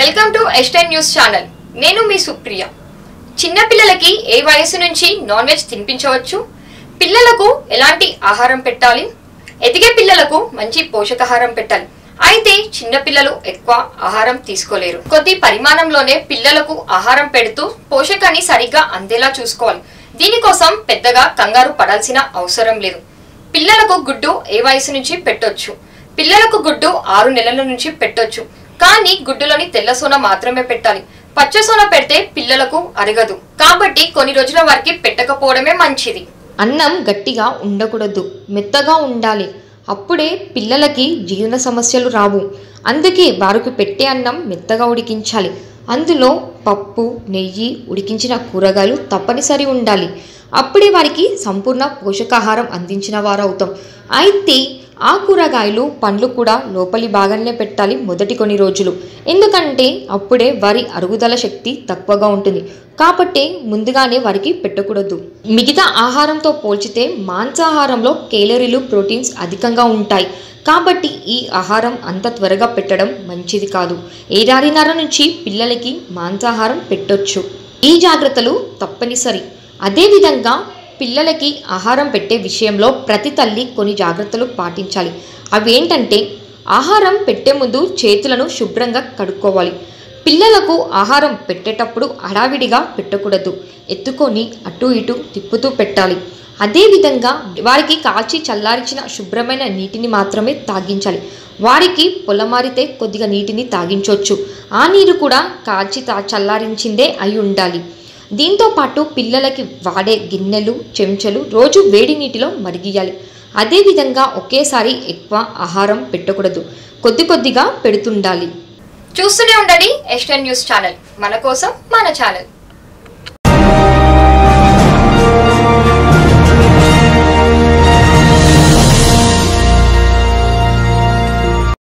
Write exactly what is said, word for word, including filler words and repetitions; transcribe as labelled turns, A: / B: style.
A: Welcome to ఎస్టెన్ news channel. నేను మీ సుప్రియ. చిన్న పిల్లలకి ఏ వయసు నుంచి నాన్ వెజ్ తినిపించవచ్చు? పిల్లలకు ఎలాంటి ఆహారం పెట్టాలి? ఎదిగే పిల్లలకు మంచి పోషకాహారం పెట్టాలి. అయితే చిన్న పిల్లలు ఎక్కువ ఆహారం తీసుకోలేరు. కొద్ది పరిమాణంలోనే పిల్లలకు ఆహారం పెడుతూ పోషకాన్ని సరిగ్గా అందేలా చూసుకోవాలి. దీనికోసం పెద్దగా కంగారు పడాల్సిన అవసరం లేదు. పిల్లలకు గుడ్డు ఏ వయసు నుంచి పెట్టొచ్చు? పిల్లలకు గుడ్డు ఆరు నెలల నుంచి పెట్టొచ్చు. కానీ గుడ్డులోని తెల్ల సోన మాత్రమే పెట్టాలి. పచ్చ సోన పెడితే పిల్లలకు అరగదు. కాబట్టి కొన్ని రోజుల వరకు పెట్టకపోవడమే మంచిది.
B: అన్నం గట్టిగా ఉండకూడదు, మెత్తగా ఉండాలి. అప్పుడే పిల్లలకి జీర్ణ సమస్యలు రావు. అందుకే వారికి పెట్టే అన్నం మెత్తగా ఉడికించాలి. అందులో పప్పు, నెయ్యి, ఉడికించిన కూరగాయలు తప్పనిసరి ఉండాలి. అప్పుడే వారికి సంపూర్ణ పోషకాహారం అందించిన వారు అవుతాం. అయితే ఆ కూరగాయలు, పండ్లు కూడా లోపలి భాగాన్నే పెట్టాలి మొదటి కొన్ని రోజులు. ఎందుకంటే అప్పుడే వారి అరుగుదల శక్తి తక్కువగా ఉంటుంది. కాబట్టి ముందుగానే వారికి పెట్టకూడదు. మిగతా ఆహారంతో పోల్చితే మాంసాహారంలో కేలరీలు, ప్రోటీన్స్ అధికంగా ఉంటాయి. కాబట్టి ఈ ఆహారం అంత త్వరగా పెట్టడం మంచిది కాదు. ఏడాదిన్నర నుంచి పిల్లలకి మాంసాహారం పెట్టొచ్చు. ఈ జాగ్రత్తలు తప్పనిసరి. అదేవిధంగా పిల్లలకి ఆహారం పెట్టే విషయంలో ప్రతి తల్లి కొన్ని జాగ్రత్తలు పాటించాలి. అవి ఏంటంటే, ఆహారం పెట్టే ముందు చేతులను శుభ్రంగా కడుక్కోవాలి. పిల్లలకు ఆహారం పెట్టేటప్పుడు హడావిడిగా పెట్టకూడదు. ఎత్తుకొని అటు ఇటు తిప్పుతూ పెట్టాలి. అదేవిధంగా వారికి కాల్చి చల్లారించిన శుభ్రమైన నీటిని మాత్రమే తాగించాలి. వారికి పొలమారితే కొద్దిగా నీటిని తాగించవచ్చు. ఆ నీరు కూడా కాల్చి తా చల్లారించిందే అయి ఉండాలి. దీంతో పాటు పిల్లలకి వాడే గిన్నెలు, చెంచాలు రోజు వేడి నీటిలో మరిగియాలి. అదేవిధంగా ఒకేసారి ఎక్కువ ఆహారం పెట్టకూడదు. కొద్ది కొద్దిగా పెడుతుండాలి.
A: చూస్తూనే ఉండండి ఎస్టెన్ న్యూస్ ఛానల్. మన కోసం మన ఛానల్.